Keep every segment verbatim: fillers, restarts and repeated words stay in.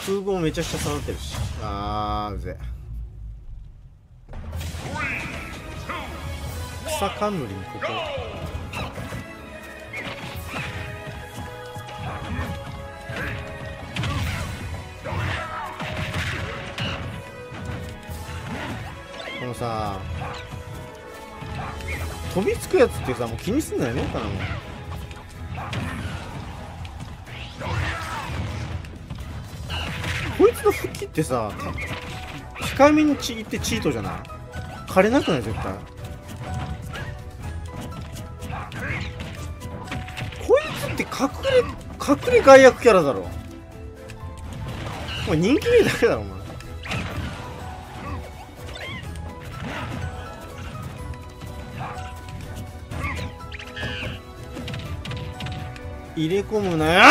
空母もめちゃくちゃ刺さってるし。あーうぜ。草冠にこここのさ飛びつくやつってさもう気にすんなよねえかな。もうこいつの吹きってさ控えめにちぎってチートじゃない？枯れなくない絶対。こいつって隠れ隠れ害悪キャラだろ。お前人気ねえだけだろお前。入れ込むなよ。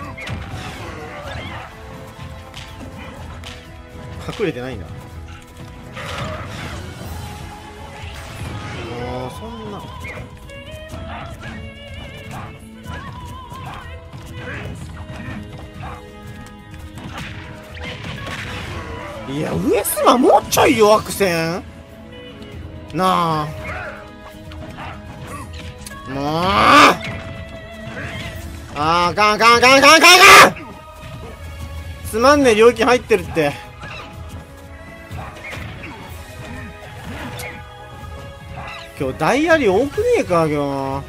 隠れてないんだ。もうそんな。いや上スマもうちょい弱くせんなあ。もうあーかんかんかんかんかんかんつまんねえ領域入ってるって。今日ダイヤリ多くねえか今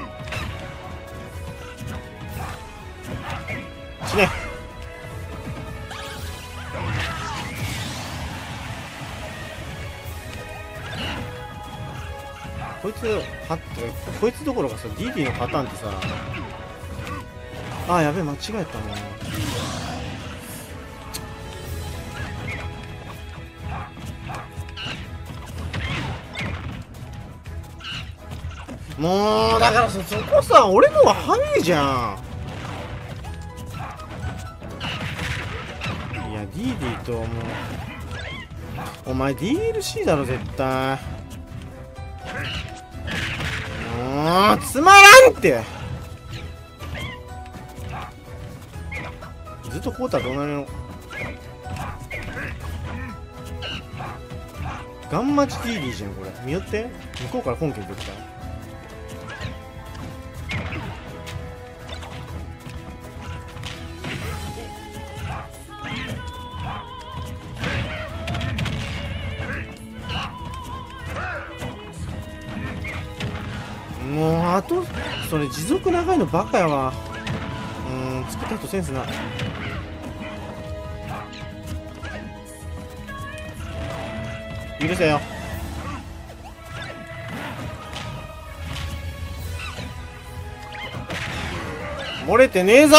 日。死ね。こいつはってこいつどころかさ ディーディー のパターンってさあーやべえ間違えたな。もうだからさそこさ俺のは早いじゃん。いや ディーディー ともうお前 ディーエルシー だろ絶対。もうつまらんってずっとこうたらどうなるの。ガンマチ ディーディー じゃんこれ。見よって向こうから本家に出てきた。もうあとそれ持続長いのバカやわ。うーん作った人センスない。許せよ。漏れてねえぞ。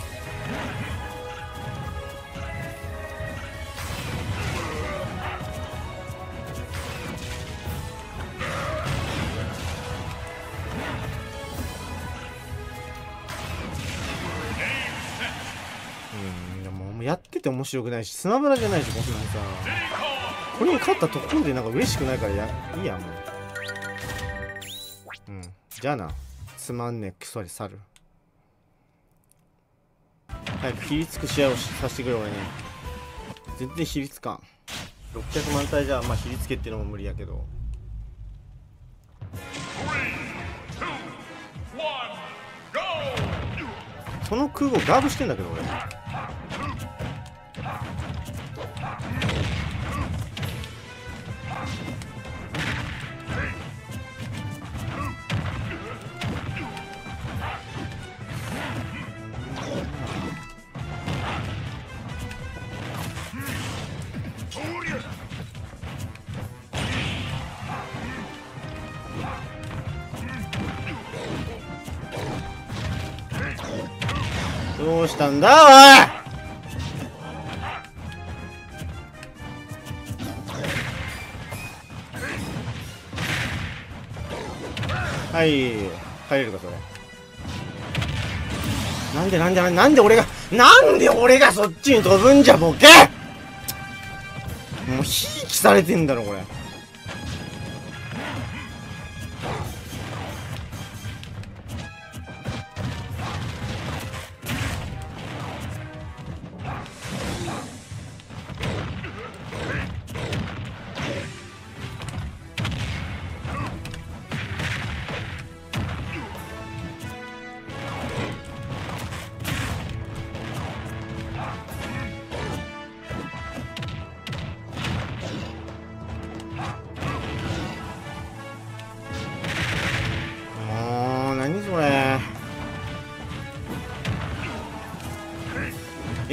うんでもやってて面白くないしスマブラじゃないしこんなんさこれに勝ったところでなんか嬉しくないからやいいやもう。うんじゃあなつまんねえクソに去る。早くひりつく試合をさせてくれ俺ね。全然ひりつかん。ろっぴゃくまん体じゃまあひりつけっていうのも無理やけど。その空母ガードしてんだけど俺。どうしたんだおい。はい帰れるかそれ。なんでなんでなんで俺がなんで俺がそっちに飛ぶんじゃボケ。もうひいきされてんだろこれ。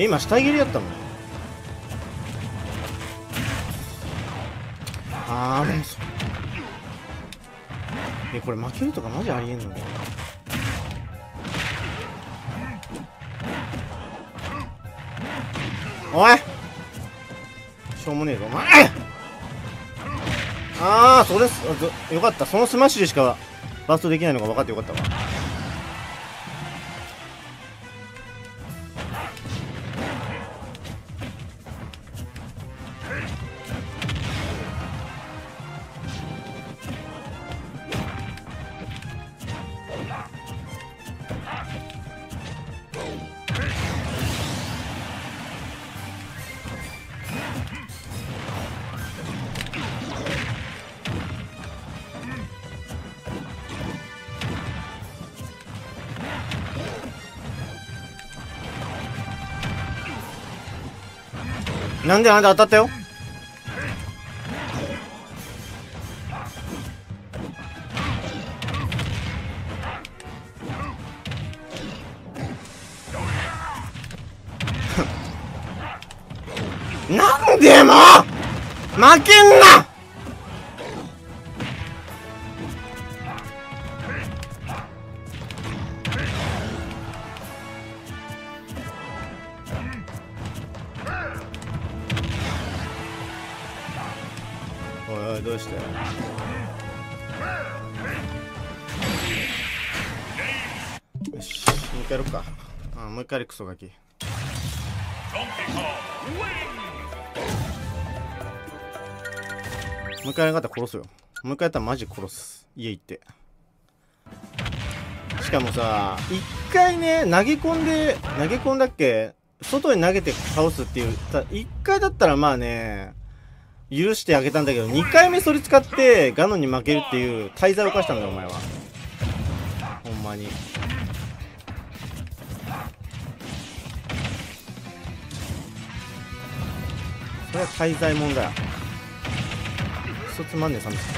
え、今下切りやったの？あーもうそえ、これ負けるとかマジありえんの？おい、しょうもねえぞお前。ああ、それよかった。そのスマッシュでしかバーストできないのが分かってよかったわ。なんでなんで当たったよ。なんでも負けんな。おいおい、どうして？よし、もう一回やろっか。あ、もう一回やる、クソガキ。もう一回やらなかったら殺すよ。もう一回やったらマジ殺す。家行って。しかもさ、一回ね、投げ込んで、投げ込んだっけ？外に投げて倒すっていう、一回だったらまあね、許してあげたんだけど、にかいめそれ使ってガノンに負けるっていう大罪を犯したんだよお前は。ほんまにそれは大罪もんだよ。クソつまんねえサムス。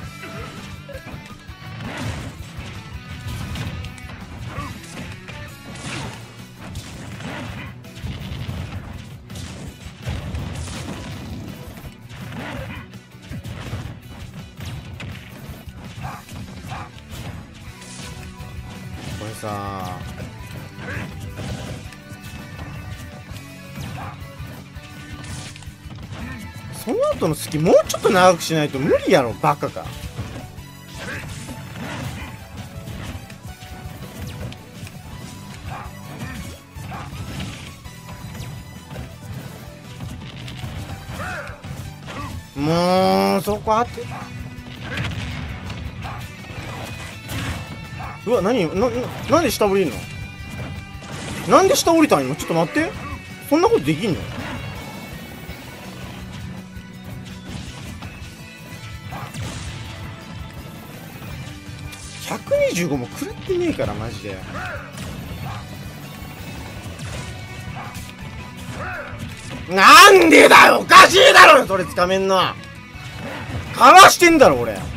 これさ、その後のスキもうちょっと長くしないと無理やろ、バカか。もうそこ当て。うわ、何な、な、なんで下降りるの？なんで下降りたん今？ちょっと待って。そんなことできんの？ひゃくにじゅうごも食らってねえからマジで。なんでだよ、おかしいだろそれ掴めんの。かわしてんだろ俺。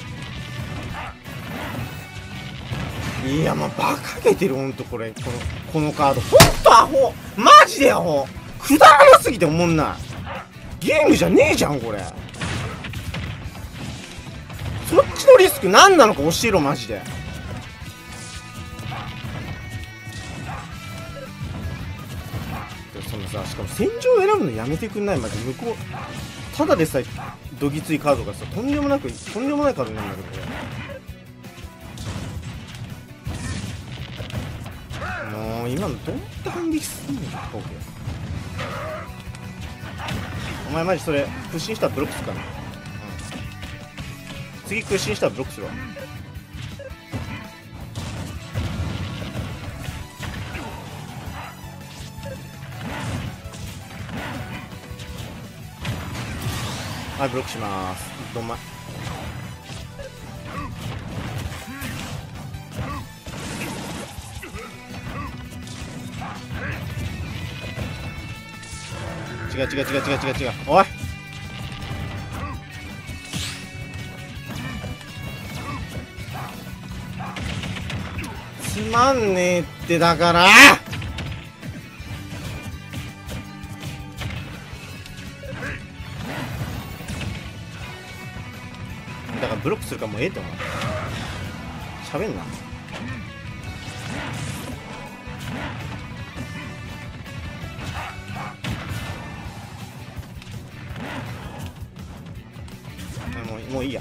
いや、もうバカげてる、ほんとこれ。この、このカード。ほんとアホ。マジでアホ。くだらなすぎて思んない。ゲームじゃねえじゃん、これ。そっちのリスク何なのか教えろ、マジで。そのさ、しかも戦場を選ぶのやめてくんない？マジ向こう、ただでさえ、どぎついカードがさ、とんでもなく、とんでもないカードなんだけど、これ。もう今のどうやって反撃すんの？オーケー。お前マジそれ屈伸したらブロックするからな、うん、次屈伸したらブロックするわ。はい、ブロックしまーす。どんまい。違う違う違う違う違う違う。おい、つまんねえって。だからだからブロックするからもうええって思う。喋んな。もうもういいや。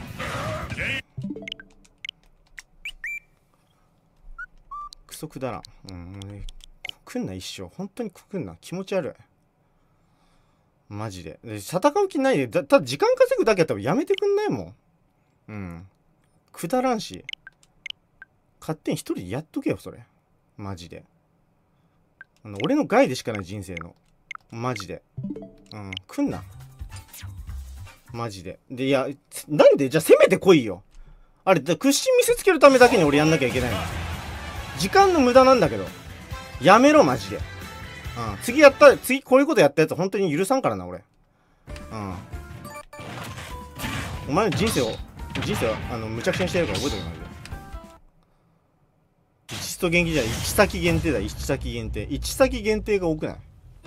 クソくだらん。うん、もうね、来んな一生。本当に来んな。気持ち悪い。マジで。で戦う気ないで。だ、ただ時間稼ぐだけやったらやめてくんないもん。うん。くだらんし。勝手に一人でやっとけよ、それ。マジで。あの俺の害でしかない人生の。マジで。うん。来んな。マジで。で、いや、なんでじゃあ攻めてこいよ。あれ、屈伸見せつけるためだけに俺やんなきゃいけないの。時間の無駄なんだけど。やめろ、マジで。うん。次やった、次こういうことやったやつ本当に許さんからな、俺。うん。お前の人生を、人生を、あの、むちゃくちゃにしてやるから覚えておけ、マジで。一スト元気じゃない。一先限定だ、一先限定。一先限定が多くない？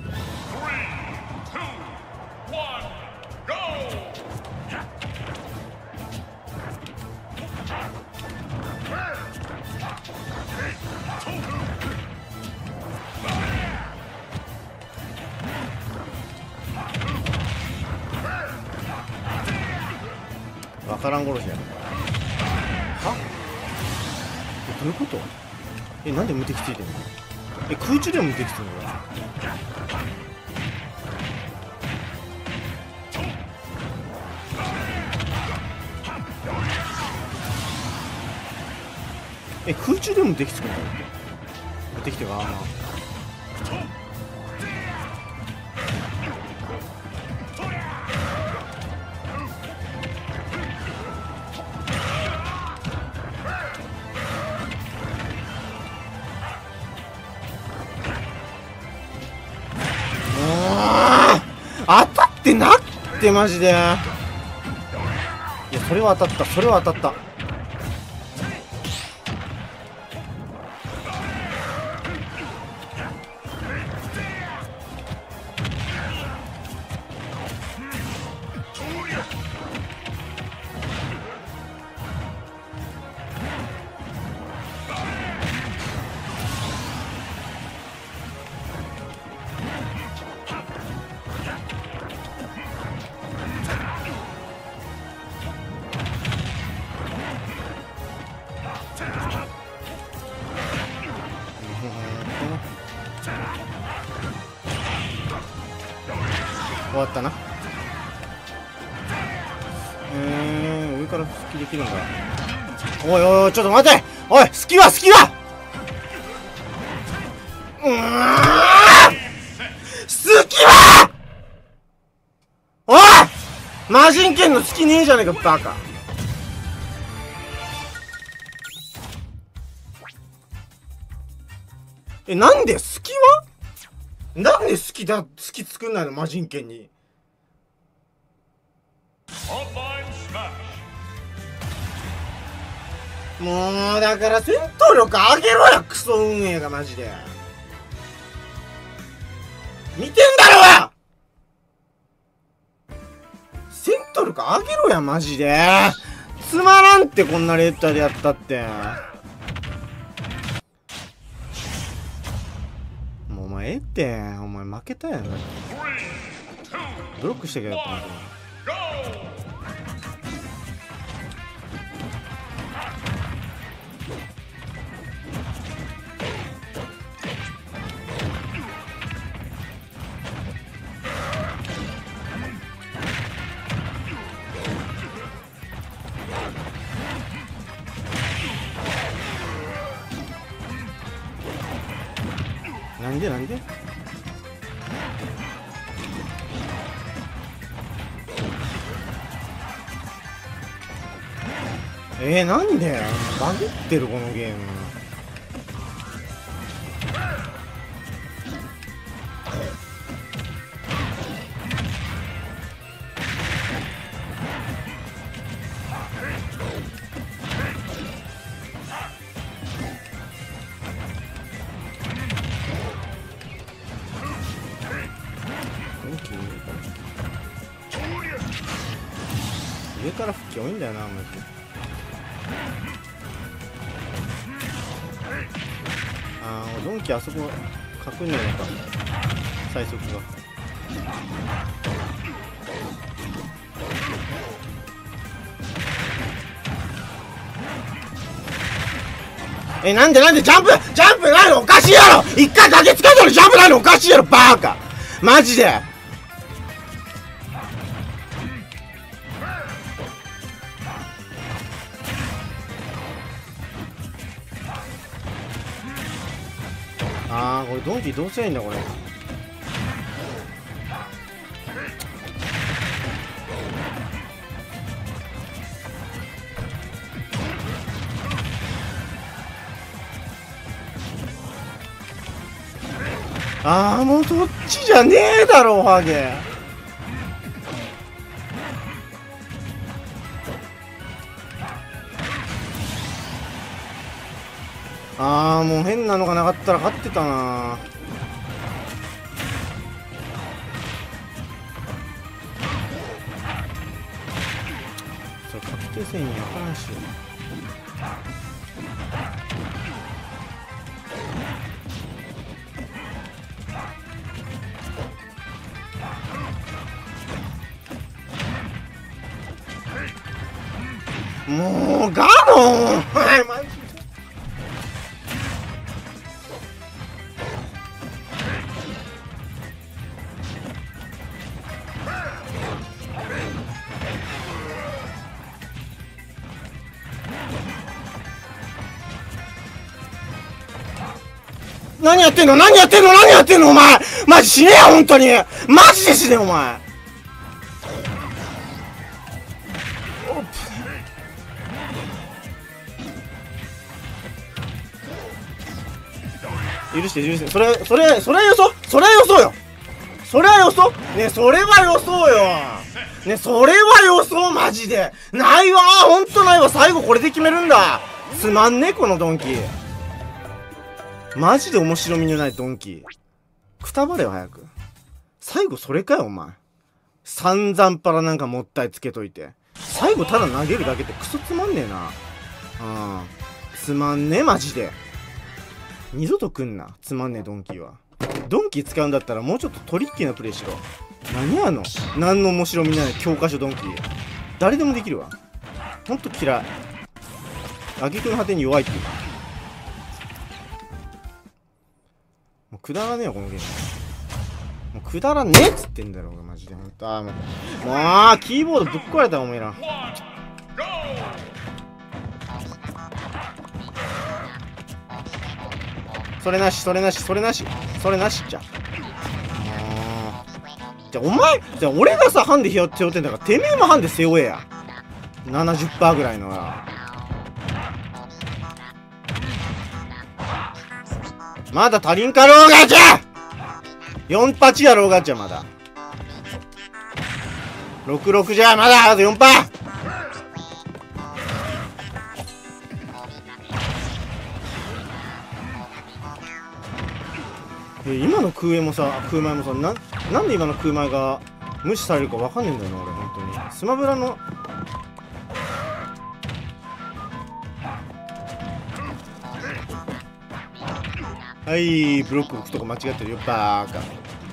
わからん殺しやる。は？え、どういうこと？え、なんで無敵ついてんの？え、空中でも無敵ついてんの？え、空中でも無敵つくんだって。無敵ってか、まあ。当たってなってマジで。いやそれは当たった、それは当たった。終わったな。えー、上から復帰できるんだ。おいおいおい、ちょっと待て。おい、好きは好きだ。うーん、好きはおい、魔人剣の好きねえじゃねえか、バカ。え、なんで好きはなんで好きだ、好き作んないの魔人剣に。もうだから戦闘力上げろや、クソ運営がマジで。見てんだろ。戦闘力上げろやマジで。つまらんって、こんなレーターでやったって。もうお前ええって、お前負けたやん。ブロックしてけよって思って。なんでなんでえー、なんでバグってるこのゲーム。 上から復帰多いんだよなマジで。ああドンキあそこ隠んねえのか最速が。え、なんでなんでジャンプジャンプないのおかしいやろ。一回崖つかんだのジャンプないのおかしいやろバーカマジで。あーこれドンキーどうすりゃいいんだこれ。ああもうそっちじゃねえだろハゲ。ああもう変なのがなかったら勝ってたな。それ確定戦に分からんし。もうガロンはいマジで。何やってんの何やってんの何やってんのお前マジ死ねえよ本当にマジで死ねえお前。許して許してそれそれそれは予想それは予想よそれは予想ねそれは予想よねそれは予想マジでないわほんとないわ。最後これで決めるんだ。つまんねこのドンキーマジで面白みのないドンキー。くたばれよ早く。最後それかよお前。散々パラなんかもったいつけといて最後ただ投げるだけってクソつまんねえな。うんつまんねえマジで。二度と来んなつまんねえドンキーは。ドンキー使うんだったらもうちょっとトリッキーなプレイしろ。何やの何の面白みない教科書ドンキー。誰でもできるわほんと嫌い。挙句の果てに弱いっていうかもうくだらねえよこのゲーム。もうくだらねえっつってんだろ俺マジでほんと。あーもうもうキーボードぶっ壊れたおめえら。それなしそれなしそれなしそれなしっちゃ。じゃあお前じゃあ俺がさハンデ背負ってんだからてめえもハンデ背負えや。 ななじゅっパーセント ぐらいのな。まだ足りんかろうがじゃよんパチやろうがじゃまだろくろくじゃまだあとよんパー。今の空映もさ空前もさななんで今の空前が無視されるかわかんねえんだよな俺本当に。スマブラのはいブロック置くとこ間違ってるよバーカ。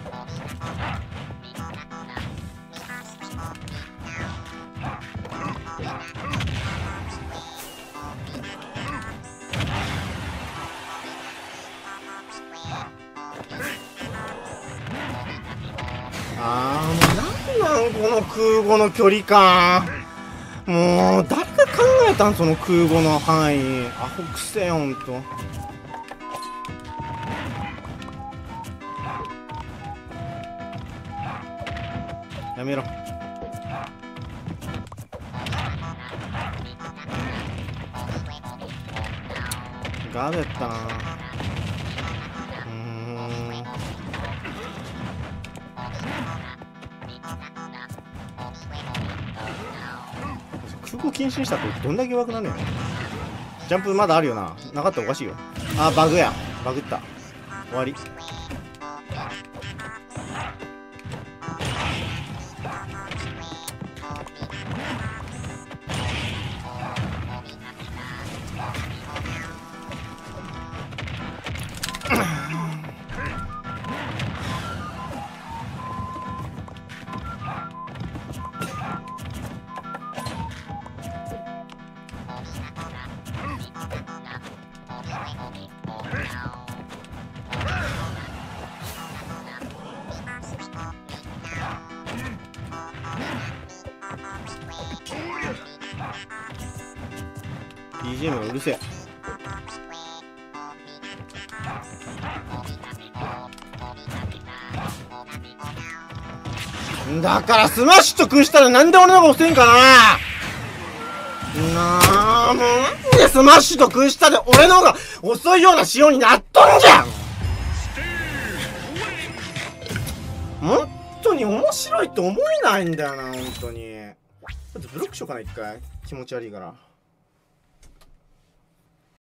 あーもうなんなんこの空母の距離感。もう誰が考えたんその空母の範囲。アホくせえほんと。やめろ。ガードやったな。うーん空港禁止にしたってどんだけ弱くなんねん。ジャンプまだあるよな。なかったらおかしいよ。あーバグやバグった。終わり。 ビージーエム がうるせえ。だからスマッシュと食いしたらなんで俺の方が遅いんかな。なあ、もうなんでスマッシュと食いしたで俺の方が遅いような仕様になっとんじゃん。本当に面白いって思えないんだよな、本当に。だってブロックしようかな、一回。気持ち悪いから。